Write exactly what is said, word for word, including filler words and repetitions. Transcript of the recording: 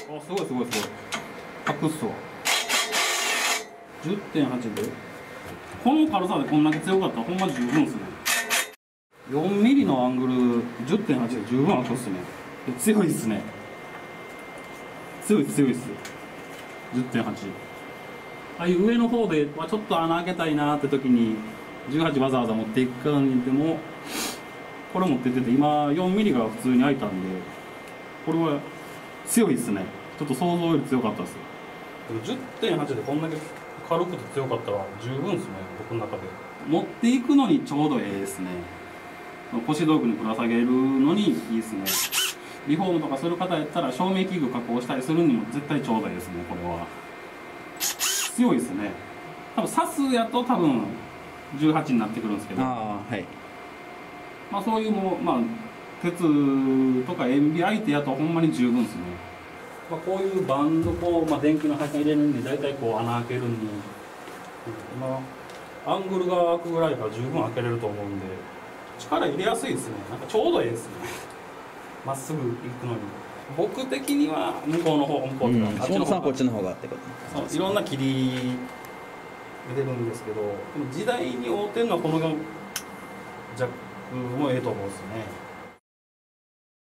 あ、すごいすごいすごい。隠すわ。じゅってんはち でこの軽さでこんだけ強かったらほんま十分っすね。よんミリのアングル じゅってんはち で十分開くっすね。強いっすね。強いっす強いっす。じゅってんはち。ああいう上の方で、まあ、ちょっと穴開けたいなーって時にじゅうはちわざわざ持っていくからにでもこれ持ってってて、今よんミリが普通に開いたんで、これは強いっすね。ちょっと想像より強かったっす。でも じゅってんはち でこんだけ軽くて強かったら十分っすね、僕の中で。持っていくのにちょうどええですね。腰道具にぶら下げるのにいいですね。リフォームとかする方やったら照明器具加工したりするにも絶対ちょうどいいですね、これは。強いですね。多分サスやと多分じゅうはちになってくるんですけど、 ああ、はい。 まあそういうもう、まあ鉄とか塩ビ相手やとほんまに十分ですね。まあ、こういうバンドこう、まあ、電気の配線入れるんで大体こう穴開けるんに、まあアングルが開くぐらいから十分開けれると思うんで、力入れやすいですね。なんかちょうどいいですね。まっすぐ行くのに。僕的には向こうの方、向こうとか、 うん、下野さんはこっちの方がってこと。 そう、いろんな切り入れるんですけど、でも時代に合うてんのはこのジャックもええと思うんですよね。